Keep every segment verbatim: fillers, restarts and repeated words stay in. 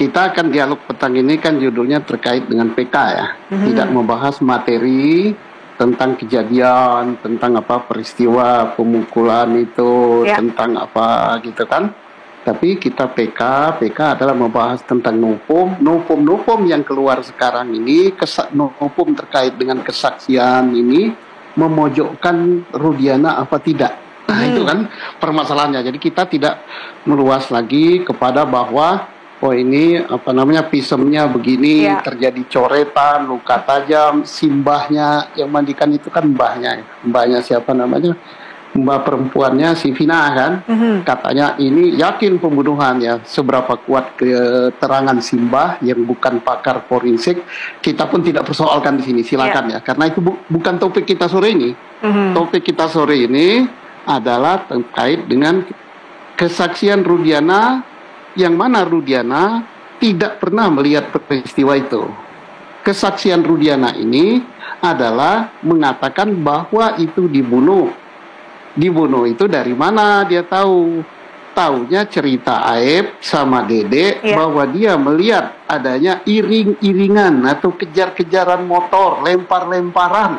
kita akan dialog petang ini kan judulnya terkait dengan P K ya, mm-hmm. tidak membahas materi tentang kejadian, tentang apa peristiwa pemukulan itu, yeah. tentang apa gitu kan. Tapi kita P K, P K adalah membahas tentang nupum, nupum-nupum yang keluar sekarang ini, kesak nupum terkait dengan kesaksian ini, memojokkan Rudiana apa tidak. Nah hmm. itu kan permasalahannya. Jadi kita tidak meluas lagi kepada bahwa oh ini apa namanya pisemnya begini, ya. terjadi coretan, luka tajam, simbahnya yang mandikan itu kan mbahnya, mbahnya siapa namanya, mbah perempuannya si Vina kan, mm-hmm. katanya ini yakin pembunuhan ya, seberapa kuat keterangan simbah yang bukan pakar forensik, kita pun tidak persoalkan di sini, silakan ya, ya karena itu bu- bukan topik kita sore ini, mm-hmm. topik kita sore ini adalah terkait dengan kesaksian Rudiana, yang mana Rudiana tidak pernah melihat peristiwa itu. Kesaksian Rudiana ini adalah mengatakan bahwa itu dibunuh. Dibunuh itu dari mana dia tahu? Taunya cerita Aib sama Dede ya. bahwa dia melihat adanya iring-iringan atau kejar-kejaran motor, lempar-lemparan.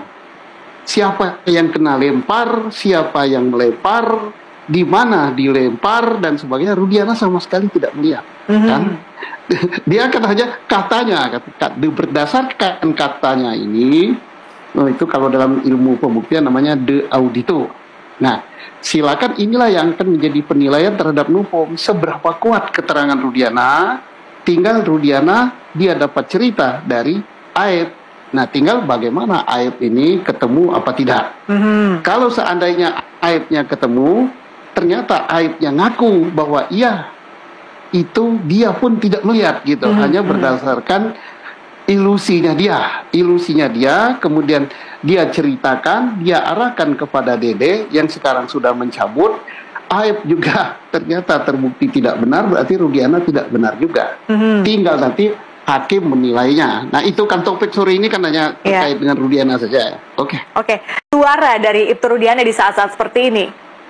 Siapa yang kena lempar, siapa yang melempar, di mana dilempar dan sebagainya, Rudiana sama sekali tidak melihat, mm-hmm. kan? Dia kan hanya katanya, berdasarkan katanya ini, oh itu kalau dalam ilmu pembuktian namanya de audito. Nah, silakan inilah yang akan menjadi penilaian terhadap nupum, seberapa kuat keterangan Rudiana. Tinggal Rudiana dia dapat cerita dari Aib. Nah, tinggal bagaimana Aib ini ketemu apa tidak. Mm-hmm. Kalau seandainya Aibnya ketemu, ternyata Aibnya ngaku bahwa iya itu dia pun tidak melihat gitu, hmm, hanya berdasarkan ilusinya dia, ilusinya dia, kemudian dia ceritakan, dia arahkan kepada Dede yang sekarang sudah mencabut. Aib juga ternyata terbukti tidak benar, berarti Rudiana tidak benar juga. Hmm. Tinggal nanti hakim menilainya. Nah itu kan topik sore ini kan hanya terkait yeah. dengan Rudiana saja. Oke. Okay. Oke. Okay. Suara dari Ibtu Rudiana di saat-saat seperti ini.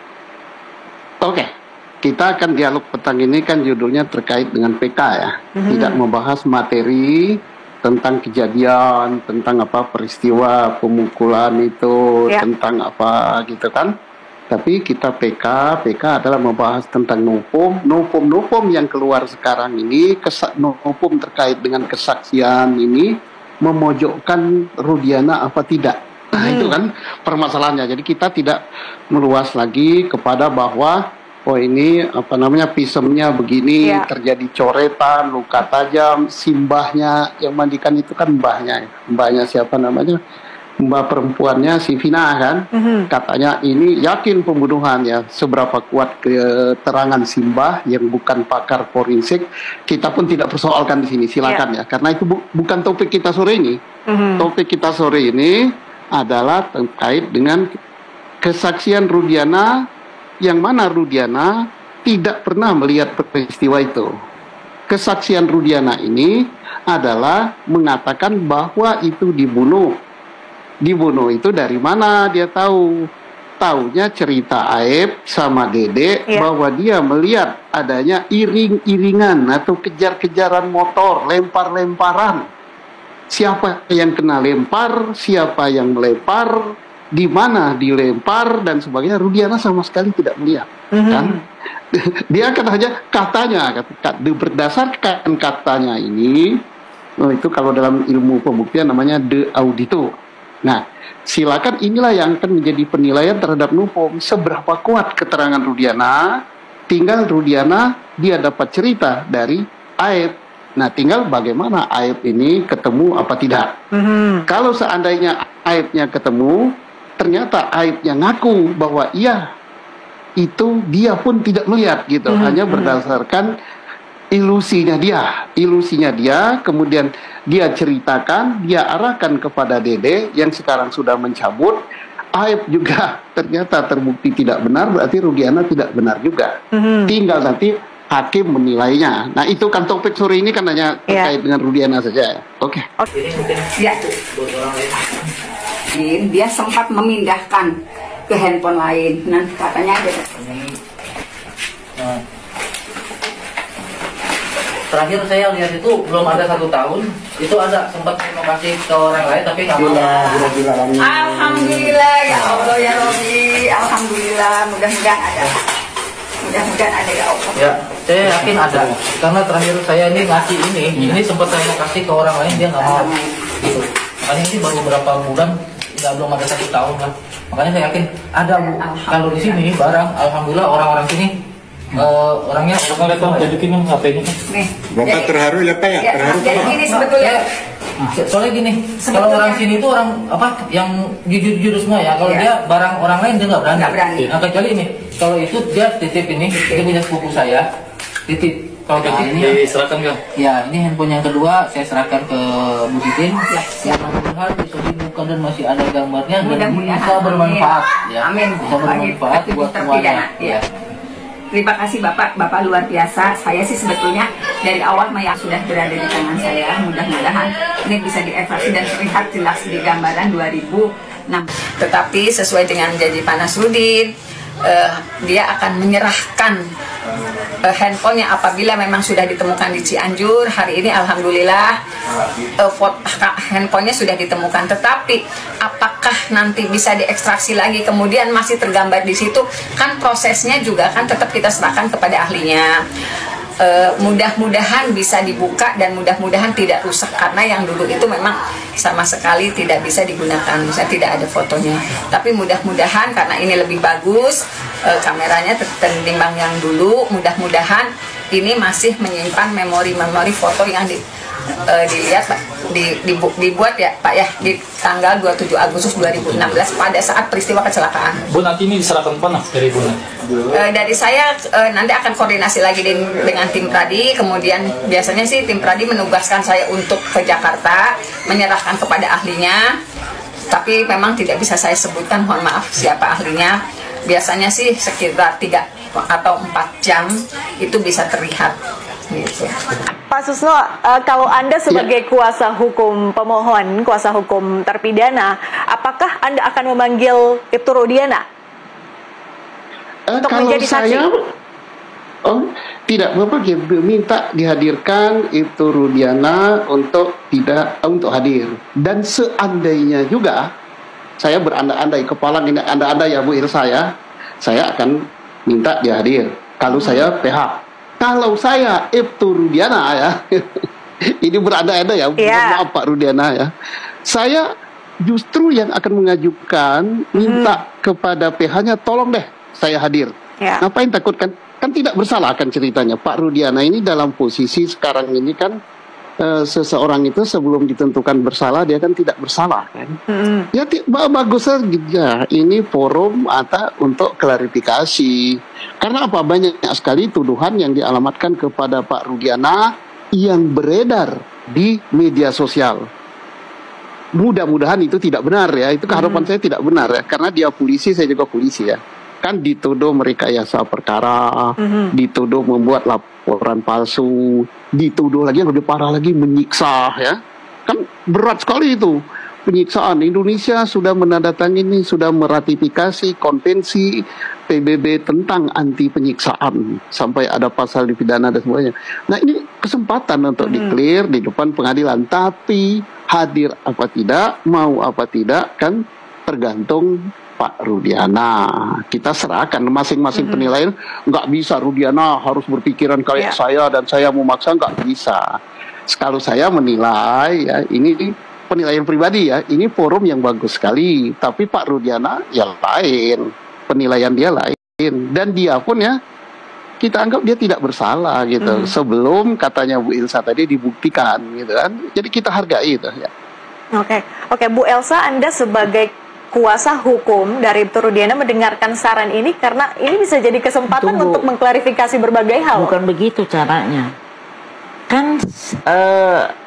Oke, okay. kita akan dialog petang ini kan judulnya terkait dengan P K ya, mm-hmm. tidak membahas materi tentang kejadian, tentang apa peristiwa pemukulan itu, yeah. tentang apa gitu kan. Tapi kita P K, P K adalah membahas tentang nupum, nupum-nupum yang keluar sekarang ini, kesak nupum terkait dengan kesaksian ini, memojokkan Rudiana apa tidak. Nah hmm. itu kan permasalahannya. Jadi kita tidak meluas lagi kepada bahwa oh ini apa namanya pisemnya begini, ya. terjadi coretan, luka tajam, simbahnya yang mandikan itu kan mbahnya, mbahnya siapa namanya, mbah perempuannya si Vina kan, mm-hmm. katanya ini yakin pembunuhan ya, seberapa kuat keterangan simbah yang bukan pakar forensik, kita pun tidak persoalkan di sini, silakan ya, ya karena itu bu- bukan topik kita sore ini. Mm-hmm. Topik kita sore ini adalah terkait dengan kesaksian Rudiana, yang mana Rudiana tidak pernah melihat peristiwa itu. Kesaksian Rudiana ini adalah mengatakan bahwa itu dibunuh. Dibunuh itu dari mana dia tahu? Taunya cerita Aib sama Dede yeah. bahwa dia melihat adanya iring-iringan atau kejar-kejaran motor, lempar-lemparan. Siapa yang kena lempar, siapa yang melempar, di mana dilempar dan sebagainya, Rudiana sama sekali tidak melihat, mm-hmm. kan? Dia kan hanya katanya, berdasarkan katanya ini, oh itu kalau dalam ilmu pembuktian namanya de audito. Nah, silakan inilah yang akan menjadi penilaian terhadap nupum, seberapa kuat keterangan Rudiana. Tinggal Rudiana dia dapat cerita dari Aib. Nah, tinggal bagaimana Aib ini ketemu apa tidak. Mm-hmm. Kalau seandainya Aibnya ketemu, ternyata Aibnya ngaku bahwa iya itu dia pun tidak melihat gitu, mm-hmm. hanya berdasarkan ilusinya dia, ilusinya dia, kemudian dia ceritakan, dia arahkan kepada Dede yang sekarang sudah mencabut. Aib juga ternyata terbukti tidak benar, berarti Rudiana tidak benar juga. Mm-hmm. Tinggal nanti hakim menilainya. Nah itu kan topik sore ini kan hanya terkait yeah. dengan Rudiana saja. Oke. Okay. Okay. Ya, dia sempat memindahkan ke handphone lain. Nanti katanya ada. terakhir saya lihat itu belum ada satu tahun, itu ada sempat saya mau kasih ke orang lain tapi nggak mau. Alhamdulillah ya Allah ya Robi, alhamdulillah, mudah-mudahan ada, mudah-mudahan ada ya Allah. Ya, saya yakin ada, karena terakhir saya ini ngasih ini, ini sempat saya mau kasih ke orang lain dia nggak mau. Gitu. Makanya ini baru beberapa bulan, nggak belum ada satu tahun lah. Makanya saya yakin ada Bu. Kalau di sini barang, alhamdulillah orang-orang sini. Uh, orangnya Bapak lihat Bang, tunjukin Bang H P-nya. Nih, Bapak jadi- terharu ya Pak ya? Ya, Terharu jadi Pak. gini sebetulnya. soalnya gini, kalau Sebetulnya- orang sini itu orang apa yang jujur-jujur semua ya. Kalau Iya. dia barang orang lain dia nggak berani. Nggak berani. Nah kecuali ini, kalau itu dia titip ini, dia punya sepupu saya, titip. Kalau Nah, titip ini diserahkan kan? ya ini handphone yang kedua saya serahkan ke Bu Titin. Ya, mudah-mudahan bisa dibuka dan masih ada gambarnya dan Mudah-mudahan. bisa bermanfaat. Ya, Amin. bisa bermanfaat Bagi buat terpidana. semuanya. Ya. Terima kasih Bapak, Bapak luar biasa. Saya sih sebetulnya dari awal yang sudah berada di tangan saya. Mudah-mudahan ini bisa dievaluasi dan terlihat jelas di gambaran dua ribu enam. Tetapi sesuai dengan janji Pak Nasruddin, eh, dia akan menyerahkan eh, handphonenya apabila memang sudah ditemukan di Cianjur. Hari ini alhamdulillah eh, foto, handphonenya sudah ditemukan. Tetapi apakah nanti bisa diekstraksi lagi kemudian masih tergambar di situ, kan prosesnya juga kan tetap kita serahkan kepada ahlinya. E, mudah-mudahan bisa dibuka dan mudah-mudahan tidak rusak, karena yang dulu itu memang sama sekali tidak bisa digunakan, misalnya tidak ada fotonya. Tapi mudah-mudahan karena ini lebih bagus e, kameranya ketimbang yang dulu, mudah-mudahan ini masih menyimpan memori-memori foto yang di Uh, dilihat Pak, di, di, dibuat ya Pak ya di tanggal dua puluh tujuh Agustus dua ribu enam belas pada saat peristiwa kecelakaan. Bu, nanti ini diserahkan mana dari Bu nanti? Uh, dari saya uh, nanti akan koordinasi lagi di, dengan tim Pradi, kemudian biasanya sih tim Pradi menugaskan saya untuk ke Jakarta menyerahkan kepada ahlinya, tapi memang tidak bisa saya sebutkan, mohon maaf siapa ahlinya. Biasanya sih sekitar tiga atau empat jam itu bisa terlihat. Gitu. Pak Susno, uh, kalau Anda sebagai kuasa hukum pemohon, kuasa hukum terpidana, apakah Anda akan memanggil Ibtu Rudiana Eh, untuk kalau menjadi saksi? saya, oh tidak, Bapak minta dihadirkan Ibtu Rudiana untuk tidak untuk hadir. Dan seandainya juga saya berandai-andai, kepala ini anda-anda ya Bu Ilsa ya, saya akan minta dia hadir. Kalau hmm. saya P H. Kalau saya Ibtu Rudiana ya, ini berandai-andai ya, yeah. maaf Pak Rudiana ya, saya justru yang akan mengajukan minta hmm. kepada P H-nya, tolong deh saya hadir. Yeah. Ngapain takut kan? Kan tidak bersalah kan ceritanya. Pak Rudiana ini dalam posisi sekarang ini kan uh, seseorang itu sebelum ditentukan bersalah dia kan tidak bersalah kan. Hmm. Ya bagus saja ini forum atau untuk klarifikasi. Karena apa, banyak sekali tuduhan yang dialamatkan kepada Pak Rudiana yang beredar di media sosial. Mudah-mudahan itu tidak benar ya. Itu keharapan hmm. saya tidak benar ya. Karena dia polisi, saya juga polisi ya. Kan dituduh merekayasa perkara, hmm. dituduh membuat laporan palsu, dituduh lagi yang lebih parah lagi menyiksa ya. Kan berat sekali itu. Penyiksaan. Indonesia sudah menandatangani, sudah meratifikasi konvensi P B B tentang anti penyiksaan sampai ada pasal dipidana dan semuanya. Nah ini kesempatan untuk hmm. di-clear di depan pengadilan, tapi hadir apa tidak, mau apa tidak kan tergantung Pak Rudiana. Kita serahkan masing-masing hmm. penilaian. Nggak bisa Rudiana harus berpikiran kayak yeah. saya dan saya memaksa, nggak bisa. Kalau saya menilai ya ini penilaian pribadi ya, ini forum yang bagus sekali, tapi Pak Rudiana ya lain, penilaian dia lain, dan dia pun ya kita anggap dia tidak bersalah gitu, hmm. sebelum katanya Bu Ilsa tadi dibuktikan gitu kan, jadi kita hargai itu ya. Oke, oke Bu Elsa, Anda sebagai kuasa hukum dari Ibtu Rudiana mendengarkan saran ini karena ini bisa jadi kesempatan Tunggu. untuk mengklarifikasi berbagai hal. Bukan begitu caranya, kan uh,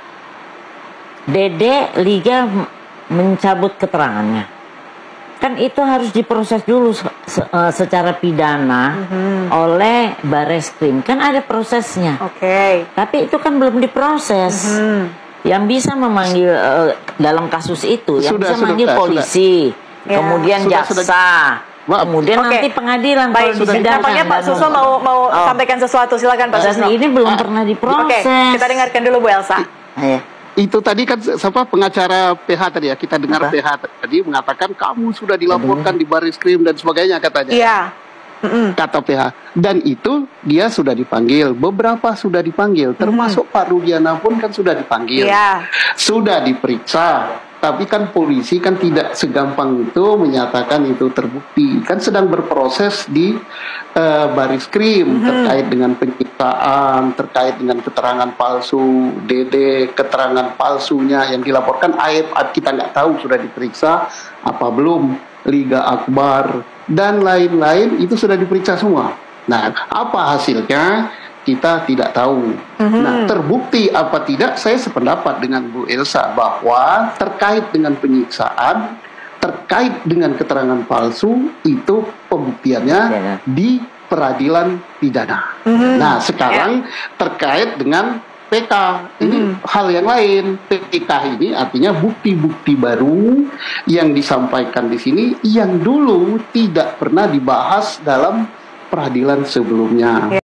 Dede Liga mencabut keterangannya. Kan itu harus diproses dulu se uh, secara pidana mm-hmm. oleh Bareskrim. Kan ada prosesnya. Oke. Okay. Tapi itu kan belum diproses. Mm-hmm. Yang bisa memanggil uh, dalam kasus itu, yang sudah, bisa memanggil sudah, polisi, sudah. kemudian ya. jaksa, sudah, sudah. Maaf. Kemudian Oke. nanti pengadilan Baik, kalau disidangkan. nampaknya Pak Dan- Susno mau mau Oh. sampaikan sesuatu. Silakan Pak Dan Susno. ini belum Ah. pernah Oke, diproses. kita dengarkan dulu Bu Elsa. Iya. Itu tadi kan siapa pengacara P H tadi ya, kita dengar Apa? P H tadi mengatakan kamu sudah dilaporkan di Baris Krim dan sebagainya katanya. Iya. Mm-mm. Kata P H. Dan itu dia sudah dipanggil, beberapa sudah dipanggil, termasuk Pak Rudiana pun kan sudah dipanggil. Iya. Sudah diperiksa. Tapi kan polisi kan tidak segampang itu menyatakan itu terbukti. Kan sedang berproses di eh, Baris Krim terkait dengan penyiksaan, terkait dengan keterangan palsu, D D, keterangan palsunya yang dilaporkan A F, kita nggak tahu sudah diperiksa apa belum, Liga Akbar dan lain-lain itu sudah diperiksa semua. Nah, apa hasilnya? Kita tidak tahu. Nah, terbukti apa tidak, saya sependapat dengan Bu Elsa bahwa terkait dengan penyiksaan, terkait dengan keterangan palsu, itu pembuktiannya Pidana. di peradilan pidana. Nah, sekarang terkait dengan P K, ini hal yang lain. P K ini artinya bukti-bukti baru yang disampaikan di sini yang dulu tidak pernah dibahas dalam peradilan sebelumnya.